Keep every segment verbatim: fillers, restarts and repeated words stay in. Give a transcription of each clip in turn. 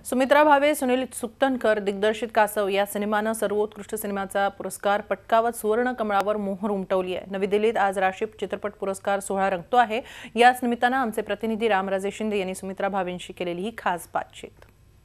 सुमित्रा भावे, सुनील सुक्तनकर दिग्दर्शित कासव या सिनेमानं सर्वोत्कृष्ट सिनेमाचा पुरस्कार पटकावत सुवर्ण कमळावर मोहर उमटवली आहे। नवी दिल्लीत आज राष्ट्रीय चित्रपट पुरस्कार सोहळा रंगतो आहे। याच निमित्तानं आमचे प्रतिनिधी रामराजे शिंदे यांनी सुमित्रा भावेंशी केलेली ही खास बातचीत।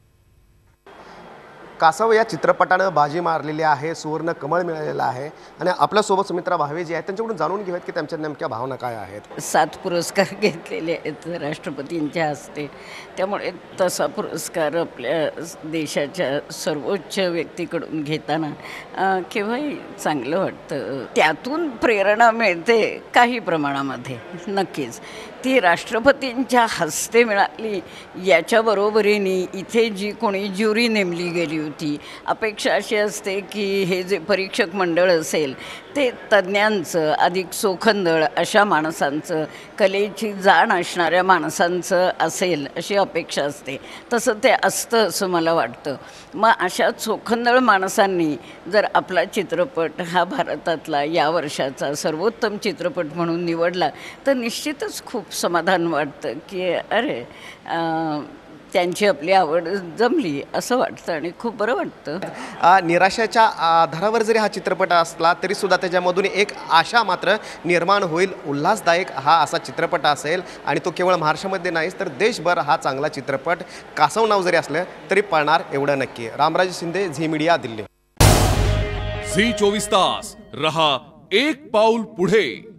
कासव या चित्रपटानं बाजी मारलेली आहे, सुवर्ण कमळ मिळालेला आहे आणि आपल्या सोबत सुमित्रा भावे जी आहेत त्यांच्याकडून जाणून घेऊयात की त्यांच्या नेमक्या भावना काय आहेत। सात पुरस्कार घेतलेले आहेत राष्ट्रपतींच्या हस्ते, त्यामुळे तसा पुरस्कार आपल्या देशाच्या सर्वोच्च व्यक्तीकडून घेताना केव्हाही चांगलं वाटतं। त्यातून प्रेरणा मिळते काही प्रमाणामध्ये, नक्कीच ती राष्ट्रपतींच्या हस्ते मिळाली। याच्या बरोबरीने इथे जी कोणी ज्युरी नेमली गेली होती, अपेक्षा अशी असते की हे जे परीक्षक मंडळ असेल ते तज्ज्ञांचं, अधिक चोखंदळ अशा माणसांचं, कलेची जाण असणाऱ्या माणसांचं असेल अशी अपेक्षा असते। तसं ते असतं असं मला वाटतं। मग अशा चोखंदळ माणसांनी जर आपला चित्रपट हा भारतातला या वर्षाचा सर्वोत्तम चित्रपट म्हणून निवडला तर निश्चितच खूप समाधान वाटतं की अरे त्यांची आपली आवड जमली असं वाटतं आणि खूप बरं वाटतं। निराशाच्या आधारावर जरी हा चित्रपट असला तरी सुद्धा त्याच्यामधून एक आशा मात्र निर्माण होईल। उल्हासदायक हा असा चित्रपट असेल आणि तो केवळ महाराष्ट्रामध्ये नाहीच तर देशभर हा चांगला चित्रपट कासव नाव जरी असलं तरी पळणार एवढं नक्की। रामराजे शिंदे, झी मीडिया, दिल्ली। झी चोवीस तास रहा एक पाऊल पुढे।